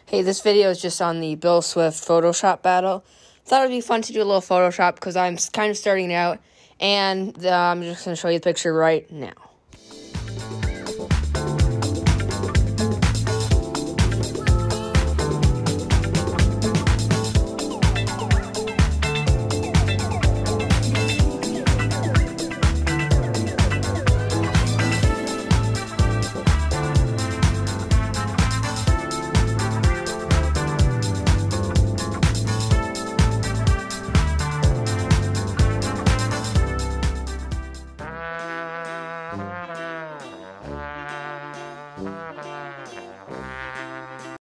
Hey, this video is just on the Bill Swift Photoshop battle. Thought it would be fun to do a little Photoshop because I'm kind of starting out, and I'm just going to show you the picture right now.